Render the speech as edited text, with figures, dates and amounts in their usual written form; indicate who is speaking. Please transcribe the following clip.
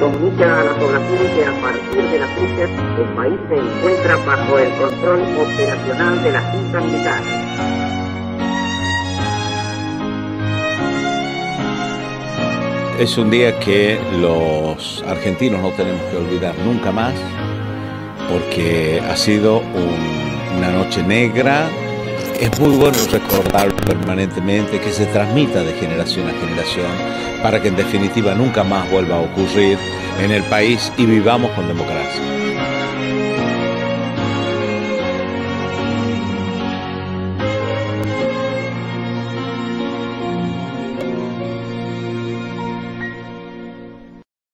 Speaker 1: comunica a la población que a partir de las fechas el país se encuentra bajo el control operacional de la Junta Militar.
Speaker 2: Es un día que los argentinos no tenemos que olvidar nunca más, porque ha sido una noche negra. Es muy bueno recordar permanentemente, que se transmita de generación a generación, para que en definitiva nunca más vuelva a ocurrir en el país y vivamos con democracia.